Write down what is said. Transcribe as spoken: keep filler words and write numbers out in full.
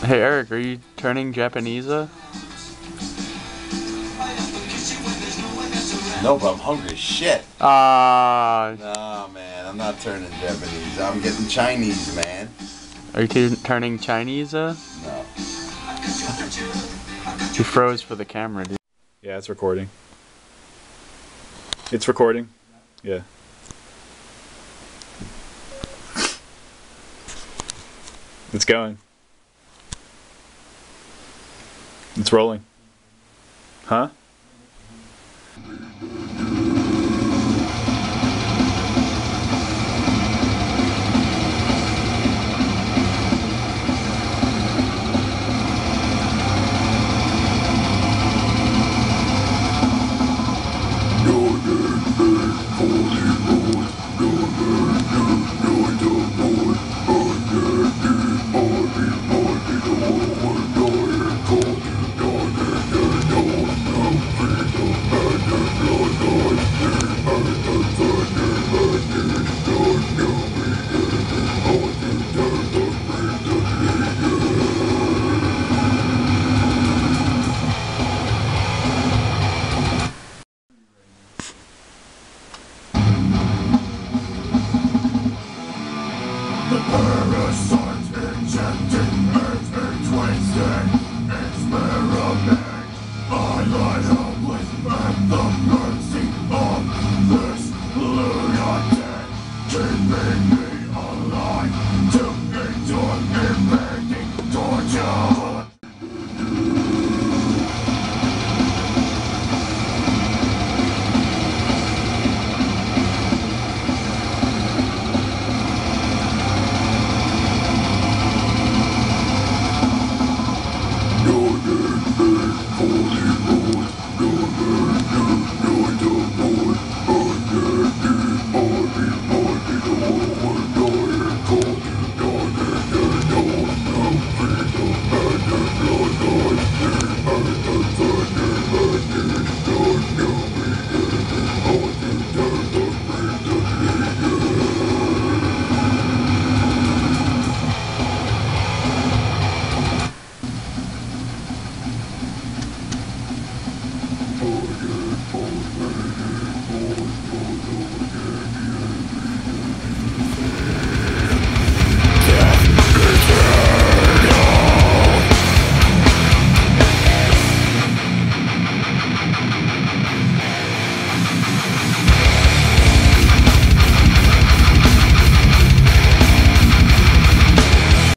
Hey Eric, are you turning Japanese? Uh? No, but I'm hungry as shit. Ah. Nah, man, I'm not turning Japanese. I'm getting Chinese, man. Are you t turning Chinese? Uh? No. You froze for the camera, dude. Yeah, it's recording. It's recording. Yeah. It's going. It's rolling. Huh?